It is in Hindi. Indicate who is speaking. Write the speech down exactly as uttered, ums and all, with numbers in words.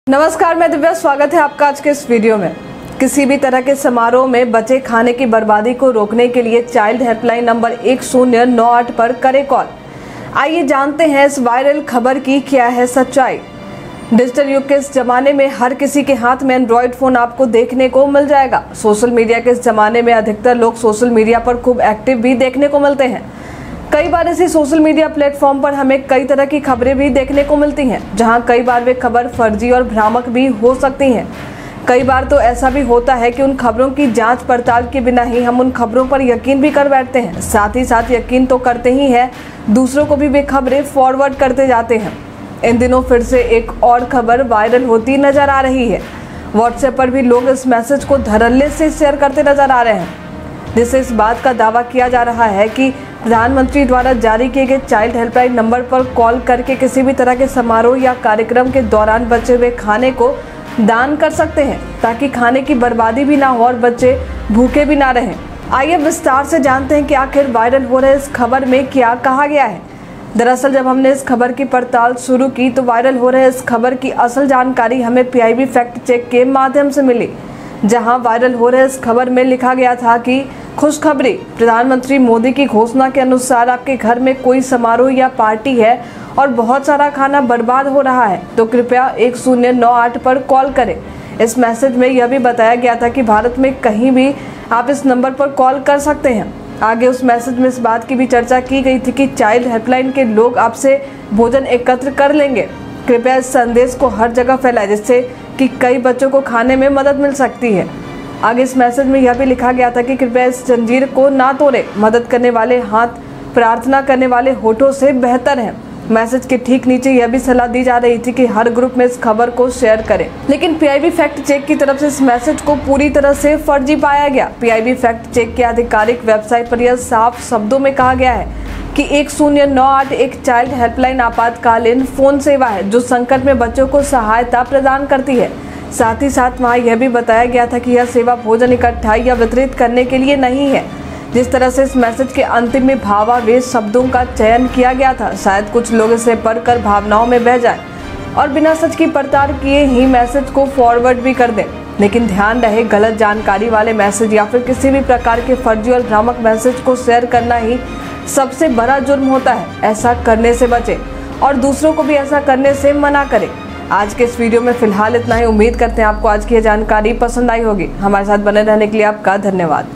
Speaker 1: नमस्कार, मैं दिव्या। स्वागत है आपका आज के इस वीडियो में। किसी भी तरह के समारोह में बचे खाने की बर्बादी को रोकने के लिए चाइल्ड हेल्पलाइन नंबर एक शून्य नौ आठ पर करें कॉल। आइए जानते हैं इस वायरल खबर की क्या है सच्चाई। डिजिटल युग के इस जमाने में हर किसी के हाथ में एंड्रॉयड फोन आपको देखने को मिल जाएगा। सोशल मीडिया के इस जमाने में अधिकतर लोग सोशल मीडिया पर खूब एक्टिव भी देखने को मिलते हैं। कई बार इसी सोशल मीडिया प्लेटफॉर्म पर हमें कई तरह की खबरें भी देखने को मिलती हैं, जहां कई बार वे खबर फर्जी और भ्रामक भी हो सकती हैं। कई बार तो ऐसा भी होता है कि उन खबरों की जांच पड़ताल के बिना ही हम उन खबरों पर यकीन भी कर बैठते हैं। साथ ही साथ यकीन तो करते ही हैं, दूसरों को भी वे खबरें फॉरवर्ड करते जाते हैं। इन दिनों फिर से एक और खबर वायरल होती नजर आ रही है। व्हाट्सएप पर भी लोग इस मैसेज को धड़ल्ले से शेयर करते नजर आ रहे हैं, जिससे इस बात का दावा किया जा रहा है कि प्रधानमंत्री द्वारा जारी किए गए चाइल्ड हेल्पलाइन नंबर पर कॉल करके किसी भी तरह के समारोह या कार्यक्रम के दौरान बचे हुए खाने को दान कर सकते हैं, ताकि खाने की बर्बादी भी ना हो और बच्चे भूखे भी ना रहें। आइए विस्तार से जानते हैं कि आखिर वायरल हो रहे इस खबर में क्या कहा गया है। दरअसल जब हमने इस खबर की पड़ताल शुरू की तो वायरल हो रहे इस खबर की असल जानकारी हमें पीआईबी फैक्ट चेक के माध्यम से मिली, जहां वायरल हो रहे इस खबर में लिखा गया था कि खुशखबरी, प्रधानमंत्री मोदी की घोषणा के अनुसार आपके घर में कोई समारोह या पार्टी है और बहुत सारा खाना बर्बाद हो रहा है तो कृपया एक शून्य नौ आठ पर कॉल करें। इस मैसेज में यह भी बताया गया था कि भारत में कहीं भी आप इस नंबर पर कॉल कर सकते हैं। आगे उस मैसेज में इस बात की भी चर्चा की गई थी कि चाइल्ड हेल्पलाइन के लोग आपसे भोजन एकत्र कर लेंगे। कृपया इस संदेश को हर जगह फैलाएं, जिससे कि कई बच्चों को खाने में मदद मिल सकती है। आगे इस मैसेज में यह भी लिखा गया था कि कृपया इस जंजीर को ना तोड़ें, मदद करने वाले हाथ प्रार्थना करने वाले होठों से बेहतर है। मैसेज के ठीक नीचे यह भी सलाह दी जा रही थी कि हर ग्रुप में इस खबर को शेयर करें, लेकिन पीआईबी फैक्ट चेक की तरफ से इस मैसेज को पूरी तरह से फर्जी पाया गया। पीआईबी फैक्ट चेक के आधिकारिक वेबसाइट पर यह साफ शब्दों में कहा गया है कि एक शून्य नौ आठ एक चाइल्ड हेल्पलाइन आपातकालीन फोन सेवा है जो संकट में बच्चों को सहायता प्रदान करती है। साथ ही साथ वहाँ यह भी बताया गया था कि यह सेवा भोजन इकट्ठा या वितरित करने के लिए नहीं है। जिस तरह से इस मैसेज के अंतिम में भावावेश शब्दों का चयन किया गया था, शायद कुछ लोग इसे पढ़कर भावनाओं में बह जाएं और बिना सच की पड़ताल किए ही मैसेज को फॉरवर्ड भी कर दें। लेकिन ध्यान रहे, गलत जानकारी वाले मैसेज या फिर किसी भी प्रकार के फर्जी और भ्रामक मैसेज को शेयर करना ही सबसे बड़ा जुर्म होता है। ऐसा करने से बचें और दूसरों को भी ऐसा करने से मना करें। आज के इस वीडियो में फिलहाल इतना ही। उम्मीद करते हैं आपको आज की यह जानकारी पसंद आई होगी। हमारे साथ बने रहने के लिए आपका धन्यवाद।